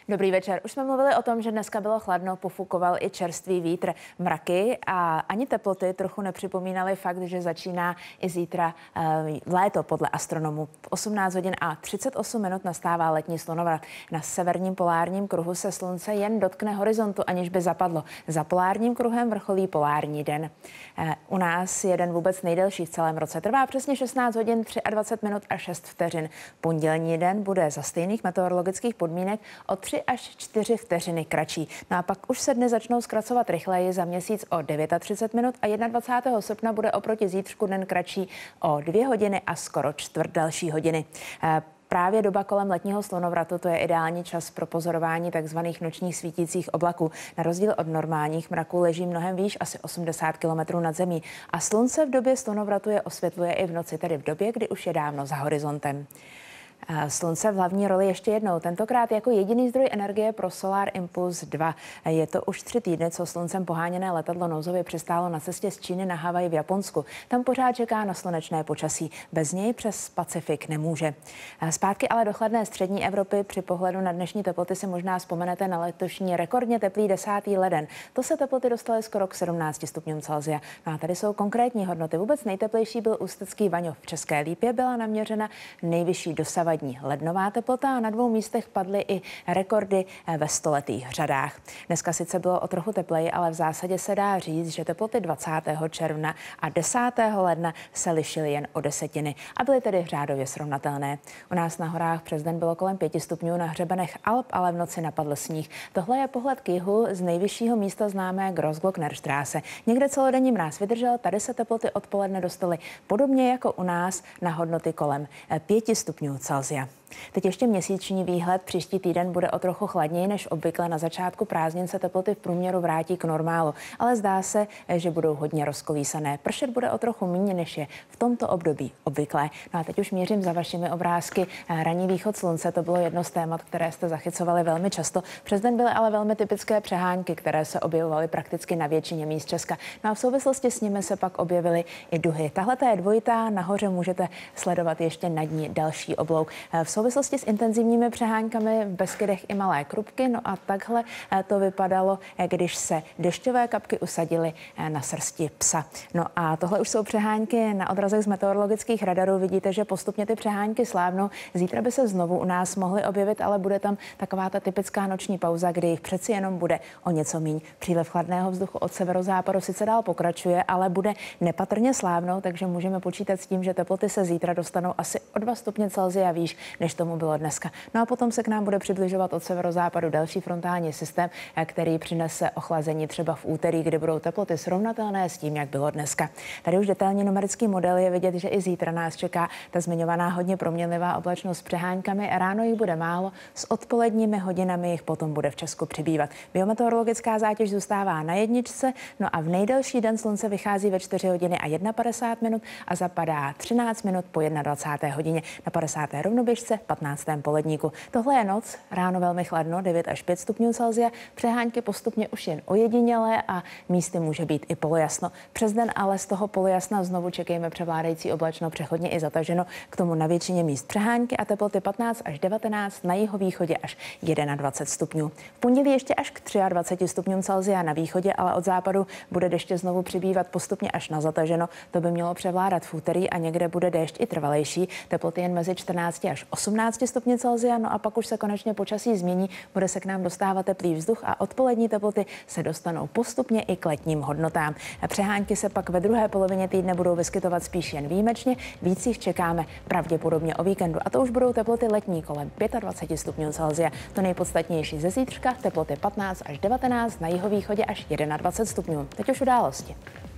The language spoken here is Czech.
Dobrý večer. Už jsme mluvili o tom, že dneska bylo chladno, pofukoval i čerstvý vítr. Mraky a ani teploty trochu nepřipomínaly fakt, že začíná i zítra léto podle astronomů. V 18 hodin a 38 minut nastává letní slunovrat. Na severním polárním kruhu se slunce jen dotkne horizontu, aniž by zapadlo. Za polárním kruhem vrcholí polární den. U nás je den vůbec nejdelší v celém roce. Trvá přesně 16 hodin 23 minut a 6 vteřin. Pondělní den bude za stejných meteorologických podmínek o 3 až 4 vteřiny kratší. No a pak už se dny začnou zkracovat rychleji, za měsíc o 39 minut a 21. srpna bude oproti zítřku den kratší o 2 hodiny a skoro čtvrt další hodiny. Právě doba kolem letního slunovratu, to je ideální čas pro pozorování takzvaných nočních svítících oblaků. Na rozdíl od normálních mraků leží mnohem výš, asi 80 km nad zemí. A slunce v době slunovratu je osvětluje i v noci, tedy v době, kdy už je dávno za horizontem. Slunce v hlavní roli ještě jednou, tentokrát jako jediný zdroj energie pro Solar Impulse 2. Je to už 3 týdny, co sluncem poháněné letadlo nouzově přistálo na cestě z Číny na Havaj v Japonsku. Tam pořád čeká na slunečné počasí. Bez něj přes Pacifik nemůže. Zpátky ale do chladné střední Evropy. Při pohledu na dnešní teploty si možná vzpomenete na letošní rekordně teplý 10. leden. To se teploty dostaly skoro k 17 stupňům Celsia. No a tady jsou konkrétní hodnoty. Vůbec nejteplejší byl ústecký Vaňov. V České Lípě byla naměřena nejvyšší dosavadní lednová teplota a na 2 místech padly i rekordy ve stoletých řadách. Dneska sice bylo o trochu tepleji, ale v zásadě se dá říct, že teploty 20. června a 10. ledna se lišily jen o desetiny a byly tedy řádově srovnatelné. U nás na horách přes den bylo kolem 5 stupňů, na hřebenech Alp ale v noci napadl sníh. Tohle je pohled k jihu z nejvyššího místa známé Grossglocknerstraße. Někde celodenní mráz vydržel, tady se teploty odpoledne dostaly podobně jako u nás na hodnoty kolem 5 stupňů Celsia. Teď ještě měsíční výhled. Příští týden bude o trochu chladněji než obvykle. Na začátku prázdnin se teploty v průměru vrátí k normálu, ale zdá se, že budou hodně rozkolísané. Pršet bude o trochu méně, než je v tomto období obvyklé. No a teď už mířím za vašimi obrázky. Ranní východ slunce, to bylo jedno z témat, které jste zachycovali velmi často. Přes den byly ale velmi typické přehánky, které se objevovaly prakticky na většině míst Česka. No a v souvislosti s nimi se pak objevily i duhy. Tahle je dvojitá, nahoře můžete sledovat ještě nad ní další oblouk. V souvislosti s intenzivními přeháňkami v Beskydech i malé krupky. No a takhle to vypadalo, když se dešťové kapky usadily na srsti psa. No a tohle už jsou přehánky na odrazech z meteorologických radarů. Vidíte, že postupně ty přehánky slábnou. Zítra by se znovu u nás mohly objevit, ale bude tam taková ta typická noční pauza, kdy jich přeci jenom bude o něco míň. Přílev chladného vzduchu od severozápadu sice dál pokračuje, ale bude nepatrně slábnout, takže můžeme počítat s tím, že teploty se zítra dostanou asi o 2 stupně Celsia výš, než tomu bylo dneska. No a potom se k nám bude přibližovat od severozápadu další frontální systém, který přinese ochlazení třeba v úterý, kdy budou teploty srovnatelné s tím, jak bylo dneska. Tady už detailní numerický model je vidět, že i zítra nás čeká ta zmiňovaná hodně proměnlivá oblačnost s přehánkami. Ráno jich bude málo, s odpoledními hodinami jich potom bude v Česku přibývat. Biometeorologická zátěž zůstává na 1, no a v nejdelší den slunce vychází ve 4 hodiny a 51 minut a zapadá 13 minut po 21. hodině. Na 50. rovnoběžce 15. poledníku. Tohle je noc, ráno velmi chladno, 9 až 5 stupňů Celsia, přehánky postupně už jen ojedinělé a místy může být i polojasno. Přes den ale z toho polojasna znovu čekejme převládající oblačno, přechodně i zataženo, k tomu na většině míst přehánky a teploty 15 až 19, na jihovýchodě až 21 stupňů. V pondělí ještě až k 23 stupňům Celsia na východě, ale od západu bude deště znovu přibývat postupně až na zataženo. To by mělo převládat v úterý a někde bude déšť i trvalejší. Teploty jen mezi 14 až 18 stupňů Celsia, no a pak už se konečně počasí změní, bude se k nám dostávat teplý vzduch a odpolední teploty se dostanou postupně i k letním hodnotám. Přehánky se pak ve druhé polovině týdne budou vyskytovat spíš jen výjimečně, víc jich čekáme pravděpodobně o víkendu a to už budou teploty letní kolem 25 stupňů Celsia. To nejpodstatnější ze zítřka, teploty 15 až 19, na jihovýchodě až 21 stupňů. Teď už události.